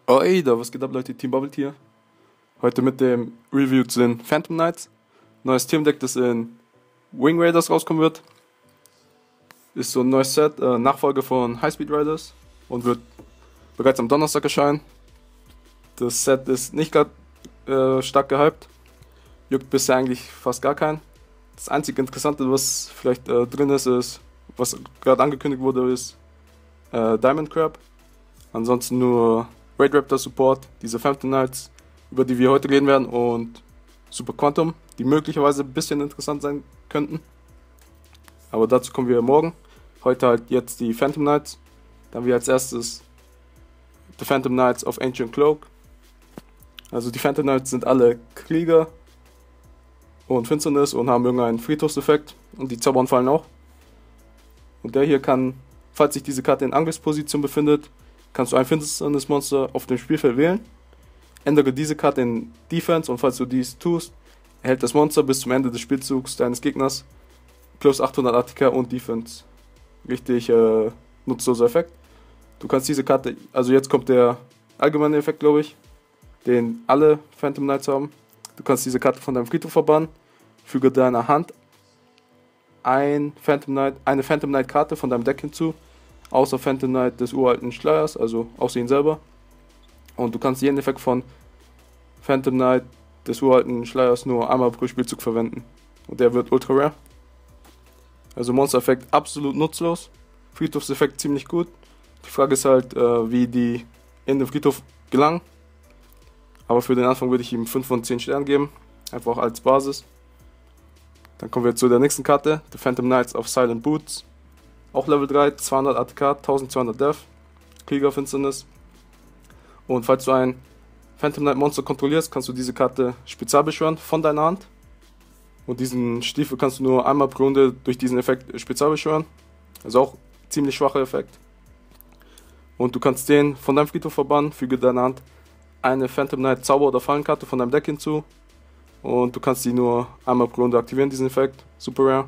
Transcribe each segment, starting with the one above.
Oi, da was geht ab, Leute? Team Bubble hier. Heute mit dem Review zu den Phantom Knights. Neues Teamdeck, das in Wing Raiders rauskommen wird. Ist so ein neues Set, Nachfolger von High Speed Riders und wird bereits am Donnerstag erscheinen. Das Set ist nicht gerade stark gehypt. Juckt bisher eigentlich fast gar keinen. Das einzige Interessante, was vielleicht drin ist, was gerade angekündigt wurde, ist Diamond Crab. Ansonsten nur Raid Raptor Support, diese Phantom Knights, über die wir heute reden werden, und Super Quantum, die möglicherweise ein bisschen interessant sein könnten. Aber dazu kommen wir morgen. Heute halt jetzt die Phantom Knights. Dann haben wir als erstes The Phantom Knights of Ancient Cloak. Also die Phantom Knights sind alle Krieger und Finsternis und haben irgendeinen Friedhofseffekt, und die Zaubern fallen auch. Und der hier kann, falls sich diese Karte in Angriffsposition befindet, kannst du ein Finsternismonster auf dem Spielfeld wählen. Ändere diese Karte in Defense, und falls du dies tust, erhält das Monster bis zum Ende des Spielzugs deines Gegners plus 800 ATK und Defense. Richtig nutzloser Effekt. Du kannst diese Karte, also jetzt kommt der allgemeine Effekt, glaube ich, den alle Phantom Knights haben. Du kannst diese Karte von deinem Friedhof verbannen, füge deiner Hand eine Phantom Knight Karte von deinem Deck hinzu, außer Phantom Knight des uralten Schleiers, also außer ihn selber. Und du kannst jeden Effekt von Phantom Knight des uralten Schleiers nur einmal pro Spielzug verwenden. Und der wird ultra rare. Also Monster-Effekt absolut nutzlos. Friedhofseffekt ziemlich gut. Die Frage ist halt, wie die in den Friedhof gelangen. Aber für den Anfang würde ich ihm 5 von 10 Sternen geben. Einfach als Basis. Dann kommen wir zu der nächsten Karte. The Phantom Knights of Silent Boots. Auch Level 3, 200 ATK, 1200 Death. Kriegerfinsternis. Und falls du ein Phantom Knight Monster kontrollierst, kannst du diese Karte spezial beschwören von deiner Hand. Und diesen Stiefel kannst du nur einmal pro Runde durch diesen Effekt spezial beschwören. Also auch ziemlich schwacher Effekt. Und du kannst den von deinem Friedhof verbannen, füge deiner Hand eine Phantom Knight Zauber- oder Fallenkarte von deinem Deck hinzu. Und du kannst die nur einmal pro Runde aktivieren, diesen Effekt. Super rare.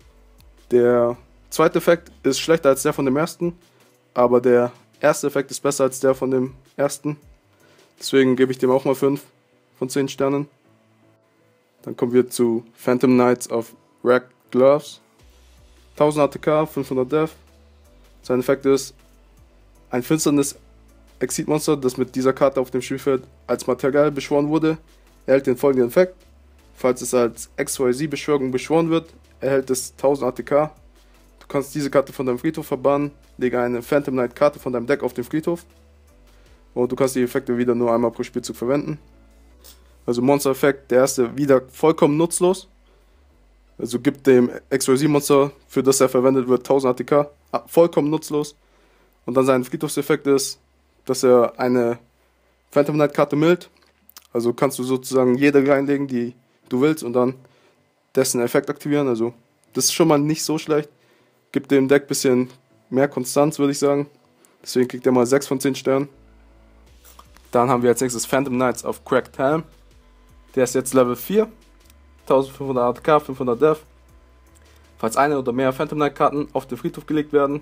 Der zweite Effekt ist schlechter als der von dem ersten, aber der erste Effekt ist besser als der von dem ersten. Deswegen gebe ich dem auch mal 5 von 10 Sternen. Dann kommen wir zu Phantom Knights of Wracked Gloves. 1000 ATK, 500 Death. Sein Effekt ist ein finsternes Exit-Monster, das mit dieser Karte auf dem Spielfeld als Material beschworen wurde, erhält den folgenden Effekt. Falls es als XYZ-Beschwörung beschworen wird, erhält es 1000 ATK. Du kannst diese Karte von deinem Friedhof verbannen, lege eine Phantom Knight Karte von deinem Deck auf den Friedhof, und du kannst die Effekte wieder nur einmal pro Spielzug verwenden. Also Monster-Effekt, der erste wieder vollkommen nutzlos. Also gibt dem XYZ-Monster, für das er verwendet wird, 1000 ATK, vollkommen nutzlos. Und dann sein Friedhofseffekt ist, dass er eine Phantom Knight Karte mildt. Also kannst du sozusagen jede reinlegen, die du willst, und dann dessen Effekt aktivieren. Also das ist schon mal nicht so schlecht. Gibt dem Deck ein bisschen mehr Konstanz, würde ich sagen. Deswegen kriegt er mal 6 von 10 Sternen. Dann haben wir als nächstes Phantom Knights of Cracked Helm. Der ist jetzt Level 4. 1500 ATK, 500 Death. Falls eine oder mehr Phantom Knight Karten auf den Friedhof gelegt werden,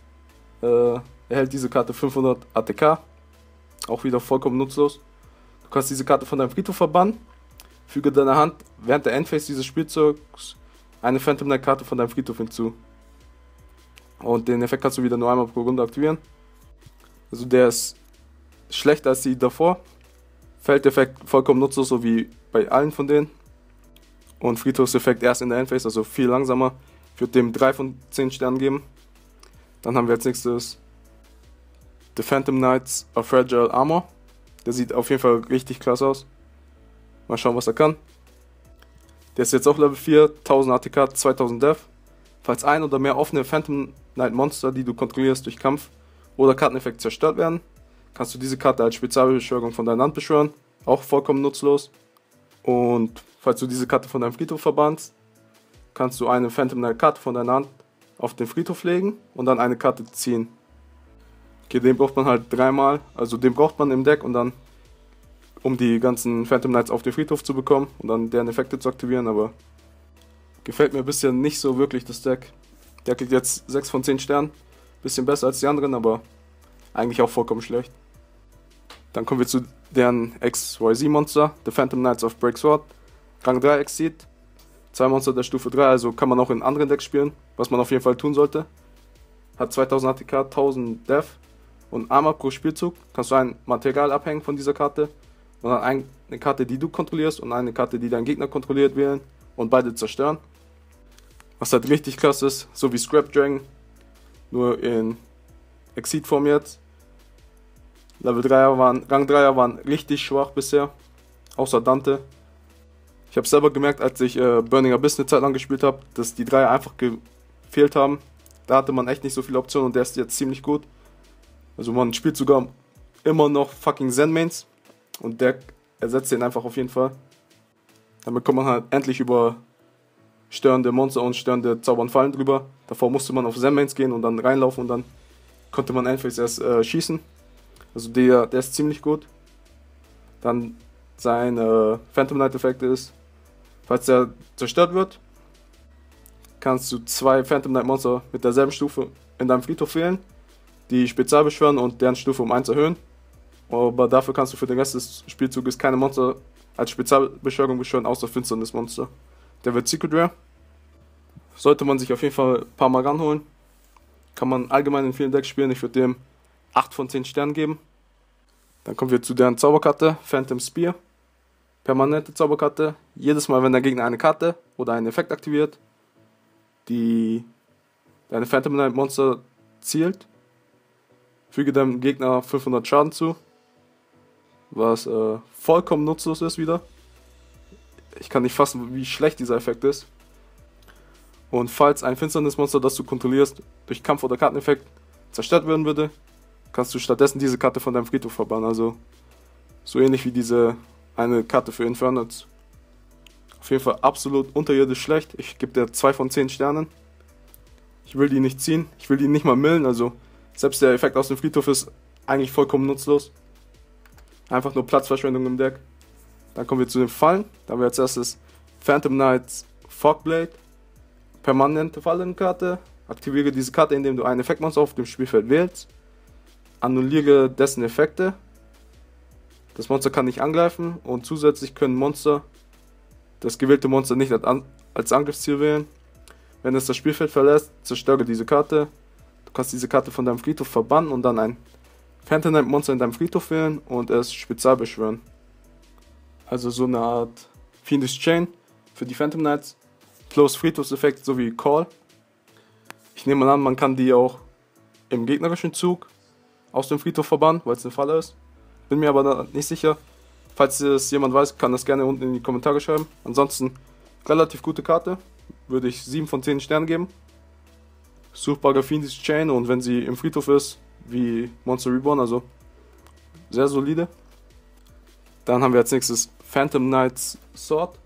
erhält diese Karte 500 ATK. Auch wieder vollkommen nutzlos. Du kannst diese Karte von deinem Friedhof verbannen. Füge deiner Hand während der Endphase dieses Spielzugs eine Phantom Knight Karte von deinem Friedhof hinzu. Und den Effekt kannst du wieder nur einmal pro Runde aktivieren. Also der ist schlechter als die davor. Feldeffekt vollkommen nutzlos, so wie bei allen von denen. Und Friedhofseffekt erst in der Endphase, also viel langsamer. Ich würde dem 3 von 10 Sternen geben. Dann haben wir als nächstes The Phantom Knights of Fragile Armor. Der sieht auf jeden Fall richtig klasse aus. Mal schauen, was er kann. Der ist jetzt auch Level 4, 1000 ATK, 2000 Death. Falls ein oder mehr offene Phantom Knight Monster, die du kontrollierst, durch Kampf oder Karteneffekt zerstört werden, kannst du diese Karte als Spezialbeschwörung von deiner Hand beschwören. Auch vollkommen nutzlos. Und falls du diese Karte von deinem Friedhof verbannst, kannst du eine Phantom Knight Karte von deiner Hand auf den Friedhof legen und dann eine Karte ziehen. Okay, den braucht man halt dreimal. Also den braucht man im Deck, und dann, um die ganzen Phantom Knights auf den Friedhof zu bekommen und dann deren Effekte zu aktivieren, aber gefällt mir bisher nicht so wirklich das Deck. Der kriegt jetzt 6 von 10 Sternen. Bisschen besser als die anderen, aber eigentlich auch vollkommen schlecht. Dann kommen wir zu deren XYZ-Monster, The Phantom Knights of Breaksword. Rang 3 Exceed, 2 Monster der Stufe 3, also kann man auch in anderen Decks spielen, was man auf jeden Fall tun sollte. Hat 2000 ATK, 1000 Death und Armor pro Spielzug. Kannst du ein Material abhängen von dieser Karte und dann eine Karte, die du kontrollierst und eine Karte, die dein Gegner kontrolliert, wählen und beide zerstören. Was halt richtig krass ist, so wie Scrap Dragon, nur in Exceed-Form jetzt. Rang 3er waren richtig schwach bisher, außer Dante. Ich habe selber gemerkt, als ich Burning Abyss eine Zeit lang gespielt habe, dass die 3er einfach gefehlt haben. Da hatte man echt nicht so viele Optionen und der ist jetzt ziemlich gut. Also man spielt sogar immer noch fucking Zen-Mains und der ersetzt den einfach auf jeden Fall. Damit kommt man halt endlich über störende Monster und störende Zauber und Fallen drüber. Davor musste man auf Zen-Mains gehen und dann reinlaufen und dann konnte man endlich erst schießen. Also der ist ziemlich gut. Dann sein Phantom Knight Effekt ist, falls der zerstört wird, kannst du 2 Phantom Knight Monster mit derselben Stufe in deinem Friedhof wählen, die Spezial beschwören und deren Stufe um 1 erhöhen. Aber dafür kannst du für den Rest des Spielzuges keine Monster als Spezialbeschwörung beschwören, außer Finsternismonster. Der wird Secret Rare. Sollte man sich auf jeden Fall ein paar Mal ranholen. Kann man allgemein in vielen Decks spielen. Ich würde dem 8 von 10 Sternen geben. Dann kommen wir zu deren Zauberkarte, Phantom Spear. Permanente Zauberkarte. Jedes Mal, wenn der Gegner eine Karte oder einen Effekt aktiviert, die deine Phantom Knight Monster zielt, füge deinem Gegner 500 Schaden zu. Was vollkommen nutzlos ist wieder. Ich kann nicht fassen, wie schlecht dieser Effekt ist. Und falls ein Finsternismonster, das du kontrollierst, durch Kampf- oder Karteneffekt zerstört werden würde, kannst du stattdessen diese Karte von deinem Friedhof verbannen. Also so ähnlich wie diese eine Karte für Infernals. Auf jeden Fall absolut unterirdisch schlecht. Ich gebe dir 2 von 10 Sternen. Ich will die nicht ziehen. Ich will die nicht mal millen. Also selbst der Effekt aus dem Friedhof ist eigentlich vollkommen nutzlos. Einfach nur Platzverschwendung im Deck. Dann kommen wir zu den Fallen. Da haben wir als erstes Phantom Knights Fogblade. Permanente Fallenkarte. Aktiviere diese Karte, indem du ein Effektmonster auf dem Spielfeld wählst. Annulliere dessen Effekte. Das Monster kann nicht angreifen und zusätzlich können Monster das gewählte Monster nicht als Angriffsziel wählen. Wenn es das Spielfeld verlässt, zerstöre diese Karte. Du kannst diese Karte von deinem Friedhof verbannen und dann ein Phantom Knight Monster in deinem Friedhof wählen und es spezial beschwören. Also so eine Art Fiendish Chain für die Phantom Knights. Plus Friedhofseffekt sowie Call. Ich nehme mal an, man kann die auch im gegnerischen Zug aus dem Friedhof verbannen, weil es eine Falle ist. Bin mir aber da nicht sicher. Falls es jemand weiß, kann das gerne unten in die Kommentare schreiben. Ansonsten relativ gute Karte. Würde ich 7 von 10 Sternen geben. Suchbare Fiendish Chain und wenn sie im Friedhof ist, wie Monster Reborn, also sehr solide. Dann haben wir als nächstes Phantom Knights Sword.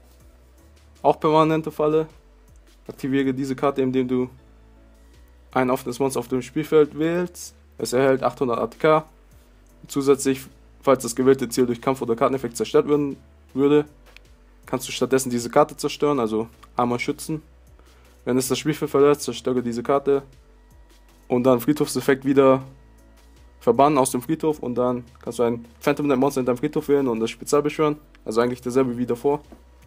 Auch permanente Falle. Aktiviere diese Karte, indem du ein offenes Monster auf dem Spielfeld wählst. Es erhält 800 ATK. Zusätzlich, falls das gewählte Ziel durch Kampf- oder Karteneffekt zerstört werden würde, kannst du stattdessen diese Karte zerstören, also Armor schützen. Wenn es das Spielfeld verlässt, zerstöre diese Karte und dann Friedhofseffekt wieder verbannen aus dem Friedhof und dann kannst du ein Phantom Knight Monster in deinem Friedhof wählen und das Spezial beschwören. Also eigentlich derselbe wie davor.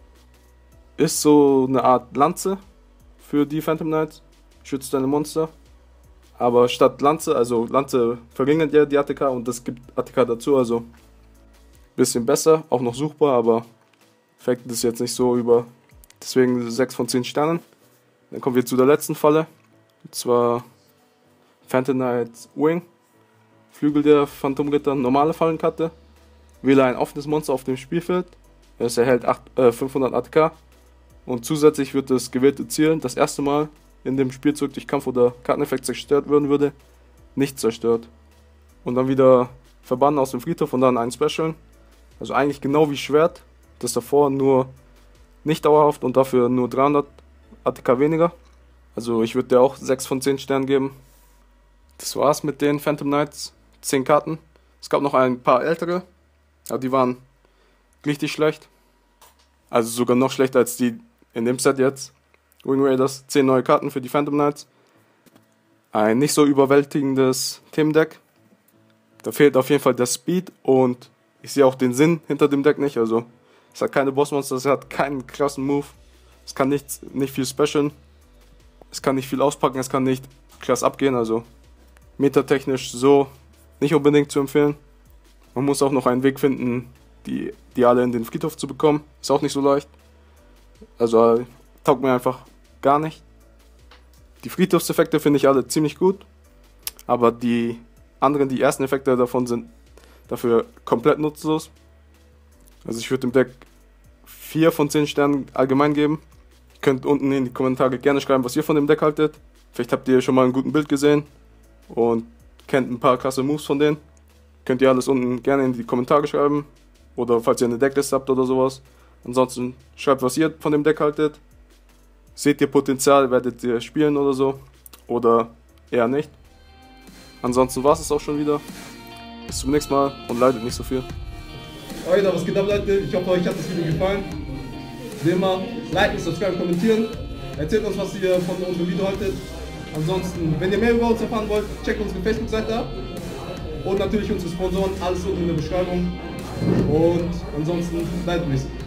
Ist so eine Art Lanze für die Phantom Knights. Schützt deine Monster. Aber statt Lanze, also Lanze verringert ja die ATK und das gibt ATK dazu, also bisschen besser, auch noch suchbar, aber Effekt ist jetzt nicht so über. Deswegen 6 von 10 Sternen. Dann kommen wir zu der letzten Falle. Und zwar Phantom Knights Wing. Flügel der Phantomritter, normale Fallenkarte. Wähle ein offenes Monster auf dem Spielfeld. Es erhält 500 ATK. Und zusätzlich wird das gewählte Ziel das erste Mal in dem Spielzug durch Kampf- oder Karteneffekt zerstört werden würde, nicht zerstört. Und dann wieder verbannen aus dem Friedhof und dann ein Special. Also eigentlich genau wie Schwert. Das davor nur nicht dauerhaft und dafür nur 300 ATK weniger. Also ich würde dir auch 6 von 10 Sternen geben. Das war's mit den Phantom Knights. 10 Karten. Es gab noch ein paar ältere, aber die waren richtig schlecht. Also sogar noch schlechter als die in dem Set jetzt. Wing Raiders, 10 neue Karten für die Phantom Knights. Ein nicht so überwältigendes Themendeck. Da fehlt auf jeden Fall der Speed und ich sehe auch den Sinn hinter dem Deck nicht. Also es hat keine Bossmonster, es hat keinen krassen Move. Es kann nicht viel specialen. Es kann nicht viel auspacken, es kann nicht krass abgehen. Also metatechnisch so nicht unbedingt zu empfehlen. Man muss auch noch einen Weg finden, die alle in den Friedhof zu bekommen. Ist auch nicht so leicht. Also taugt mir einfach gar nicht. Die Friedhofseffekte finde ich alle ziemlich gut. Aber die ersten Effekte davon sind dafür komplett nutzlos. Also ich würde dem Deck 4 von 10 Sternen allgemein geben. Ihr könnt unten in die Kommentare gerne schreiben, was ihr von dem Deck haltet. Vielleicht habt ihr schon mal ein gutes Bild gesehen und kennt ein paar krasse Moves von denen. Könnt ihr alles unten gerne in die Kommentare schreiben. Oder falls ihr eine Deckliste habt oder sowas. Ansonsten schreibt, was ihr von dem Deck haltet. Seht ihr Potenzial, werdet ihr spielen oder so. Oder eher nicht. Ansonsten war es auch schon wieder. Bis zum nächsten Mal und leidet nicht so viel. Alter, was geht ab, Leute? Ich hoffe, euch hat das Video gefallen. Wie immer, liken, subscriben, kommentieren. Erzählt uns, was ihr von unserem Video haltet. Ansonsten, wenn ihr mehr über uns erfahren wollt, checkt unsere Facebook-Seite ab. Und natürlich unsere Sponsoren, alles unten in der Beschreibung. Und ansonsten, bleibt bis.